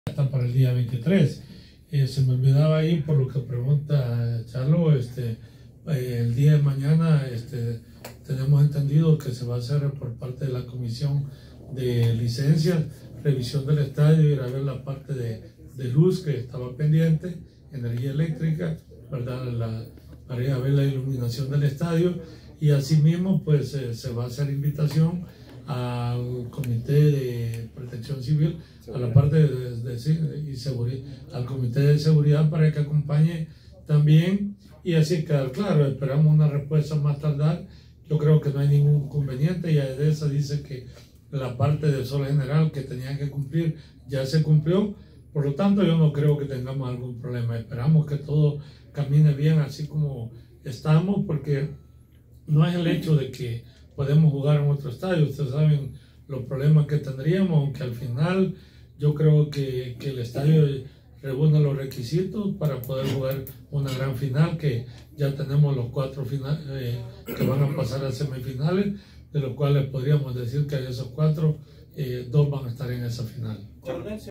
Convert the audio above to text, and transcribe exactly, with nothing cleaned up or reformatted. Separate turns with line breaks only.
Hasta para el día veintitrés. Eh, se me olvidaba ahí por lo que pregunta Charlo, este, eh, el día de mañana este, tenemos entendido que se va a hacer por parte de la comisión de licencias, revisión del estadio, ir a ver la parte de, de luz que estaba pendiente, energía eléctrica, ¿verdad? La, para ir a ver la iluminación del estadio, y asimismo pues eh, se va a hacer invitación al Comité de Protección Civil, a la parte de, de, de, y seguridad, al Comité de Seguridad, para que acompañe también y así quedar claro. Esperamos una respuesta más tardar. Yo creo que no hay ningún inconveniente. Ya de esa dice que la parte del Sol General que tenía que cumplir ya se cumplió. Por lo tanto, yo no creo que tengamos algún problema. Esperamos que todo camine bien así como estamos, porque no es el hecho de que podemos jugar en otro estadio. Ustedes saben los problemas que tendríamos, aunque al final yo creo que, que el estadio reúne los requisitos para poder jugar una gran final, que ya tenemos los cuatro finales eh, que van a pasar a semifinales, de los cuales podríamos decir que de esos cuatro, eh, dos van a estar en esa final.